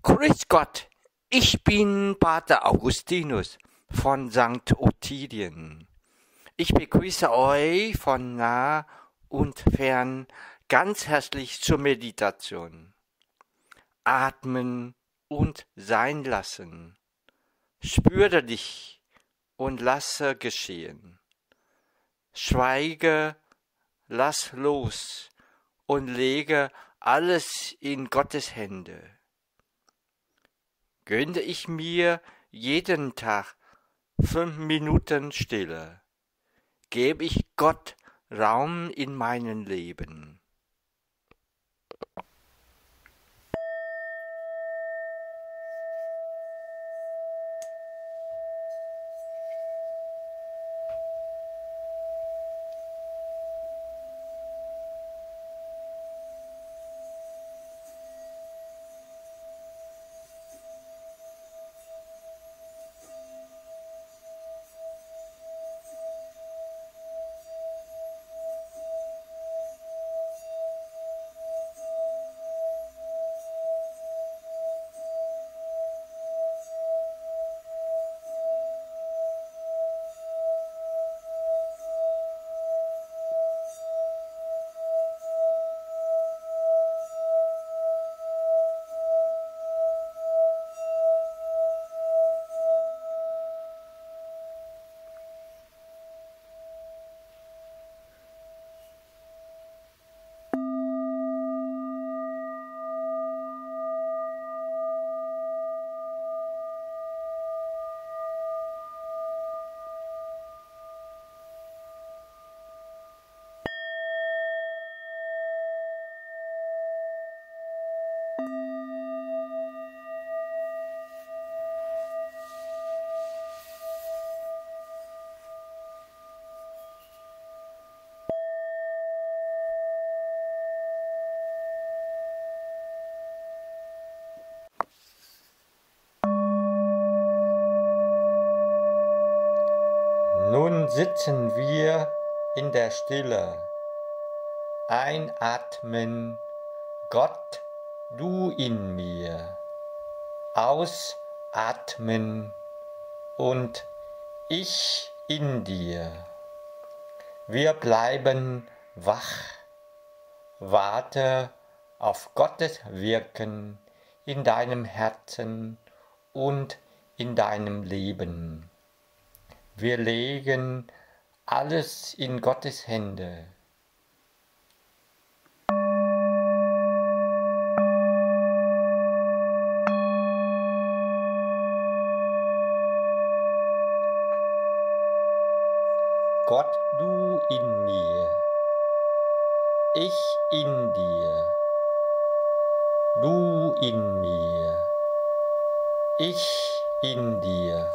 Grüß Gott, ich bin Pater Augustinus von St. Ottilien. Ich begrüße euch von nah und fern ganz herzlich zur Meditation. Atmen und sein lassen. Spüre dich und lasse geschehen. Schweige, lass los und lege alles in Gottes Hände. Gönne ich mir jeden Tag 5 Minuten Stille, gebe ich Gott Raum in meinem Leben. Nun sitzen wir in der Stille. Einatmen, Gott, du in mir. Ausatmen und ich in dir. Wir bleiben wach. Warte auf Gottes Wirken in deinem Herzen und in deinem Leben. Wir legen alles in Gottes Hände. Gott, du in mir, ich in dir, du in mir, ich in dir.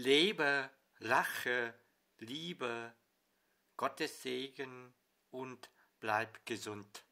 Lebe, lache, liebe, Gottes Segen und bleib gesund.